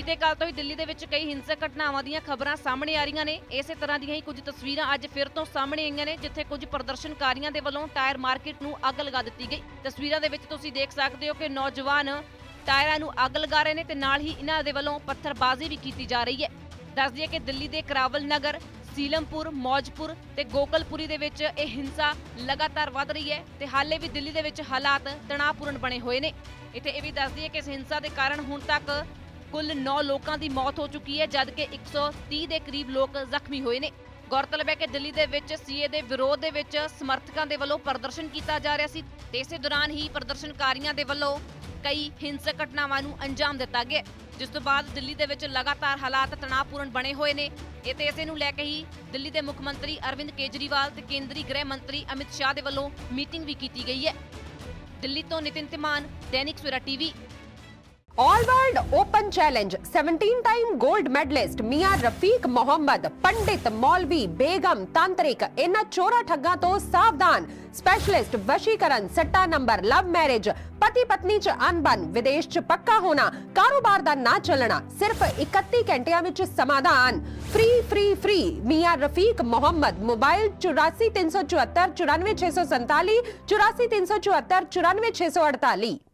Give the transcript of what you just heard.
ਬੀਤੇ ਕੱਲ ਤੋਂ ਹੀ ਦਿੱਲੀ ਦੇ ਵਿੱਚ ਕਈ ਹਿੰਸਕ ਘਟਨਾਵਾਂ ਦੀਆਂ ਖਬਰਾਂ ਸਾਹਮਣੇ ਆ ਰਹੀਆਂ ਨੇ। ਇਸੇ ਤਰ੍ਹਾਂ ਦੀਆਂ ਹੀ ਕੁਝ ਤਸਵੀਰਾਂ ਅੱਜ ਫਿਰ ਤੋਂ ਸਾਹਮਣੇ ਆਈਆਂ ਨੇ, ਜਿੱਥੇ ਕੁਝ ਪ੍ਰਦਰਸ਼ਨਕਾਰੀਆਂ ਦੇ ਵੱਲੋਂ ਟਾਇਰ ਮਾਰਕੀਟ ਨੂੰ ਅੱਗ ਲਗਾ ਦਿੱਤੀ ਗਈ। ਤਸਵੀਰਾਂ ਦੇ ਵਿੱਚ ਤੁਸੀਂ ਦੇਖ ਸਕਦੇ ਹੋ ਕਿ ਨੌਜਵਾਨ ਟਾਇਰਾਂ ਨੂੰ ਅੱਗ ਲਗਾ ਰਹੇ ਨੇ ਤੇ ਨਾਲ ਹੀ ਇਹਨਾਂ ਦੇ ਵੱਲੋਂ ਪੱਥਰਬਾਜ਼ੀ ਵੀ ਕੀਤੀ ਜਾ ਰਹੀ ਹੈ। ਦੱਸ ਦਈਏ ਕਿ ਦਿੱਲੀ ਦੇ ਕਰਾਵਲ ਨਗਰ, ਸੀਲਮਪੁਰ, ਮੌਜਪੁਰ ਤੇ ਗੋਕਲਪੁਰੀ ਦੇ ਵਿੱਚ ਇਹ ਹਿੰਸਾ ਲਗਾਤਾਰ ਵੱਧ ਰਹੀ ਹੈ ਤੇ ਹਾਲੇ ਵੀ ਦਿੱਲੀ ਦੇ ਵਿੱਚ ਹਾਲਾਤ ਤਣਾਅਪੂਰਨ ਬਣੇ ਹੋਏ ਨੇ। ਇੱਥੇ ਇਹ ਵੀ ਦੱਸ ਦਈਏ ਕਿ ਇਸ ਹਿੰਸਾ ਦੇ ਕਾਰਨ ਹੁਣ ਤੱਕ ਕੁੱਲ 9 ਲੋਕਾਂ ਦੀ ਮੌਤ ਹੋ ਚੁੱਕੀ ਹੈ, ਜਦਕਿ 130 ਦੇ ਕਰੀਬ ਲੋਕ ਜ਼ਖਮੀ ਹੋਏ ਨੇ। ਗੌਰਤਲਬ ਹੈ ਕਿ ਦਿੱਲੀ ਦੇ ਵਿੱਚ ਸੀਏ ਦੇ ਵਿਰੋਧ ਦੇ ਵਿੱਚ ਸਮਰਥਕਾਂ ਦੇ ਵੱਲੋਂ ਪ੍ਰਦਰਸ਼ਨ ਕੀਤਾ ਜਾ ਰਿਹਾ ਸੀ ਤੇ ਇਸੇ ਦੌਰਾਨ ਹੀ ਪ੍ਰਦਰਸ਼ਨਕਾਰੀਆਂ ਦੇ ਵੱਲੋਂ ਕਈ ਹਿੰਸਕ ਘਟਨਾਵਾਂ ਨੂੰ ਅੰਜਾਮ ਦਿੱਤਾ ਗਿਆ, ਜਿਸ ਤੋਂ ਬਾਅਦ ਦਿੱਲੀ ਦੇ ਵਿੱਚ ਲਗਾਤਾਰ ਹਾਲਾਤ ਤਣਾਅਪੂਰਨ ਬਣੇ ਹੋਏ ਨੇ। ਇਹ ਤੇ ਇਸੇ ਨੂੰ ਲੈ ਕੇ ਹੀ ਦਿੱਲੀ ਦੇ ਮੁੱਖ ਮੰਤਰੀ ਅਰਵਿੰਦ ਕੇਜਰੀਵਾਲ ਤੇ ਕੇਂਦਰੀ ਗ੍ਰਹਿ ਮੰਤਰੀ ਅਮਿਤ ਸ਼ਾਹ ਦੇ ਵੱਲੋਂ ਮੀਟਿੰਗ ਵੀ ਕੀਤੀ ਗਈ ਹੈ। ਦਿੱਲੀ ਤੋਂ Nitin Timan, Dainik Savera TV. All world open challenge 17 time gold medalist Miyan Rafiq Mohammad, पंडित, मौलवी, बेगम, तांत्रिक, इन्हां चोरा ठग्गां तो सावधान। स्पेशलिस्ट वशीकरण, सट्टा नंबर, लव मैरिज, पति पत्नी च अनबन, विदेश च पक्का होना, कारोबार दा ना चलना, सिर्फ 31 घंटियां विच समाधान। Free free free Miyan Rafiq Mohammad. Mobile 84 374 94 647, 84 374 94 648।